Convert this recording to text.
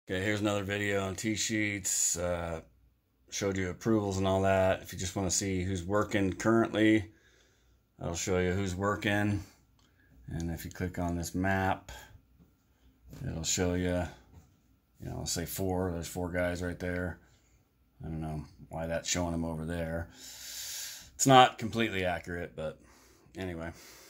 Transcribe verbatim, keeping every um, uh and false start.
Okay, here's another video on T-sheets. Uh, showed you approvals and all that. If you just want to see who's working currently, I'll show you who's working. And if you click on this map, it'll show you, you know, I'll say four. There's four guys right there. I don't know why that's showing them over there. It's not completely accurate, but anyway.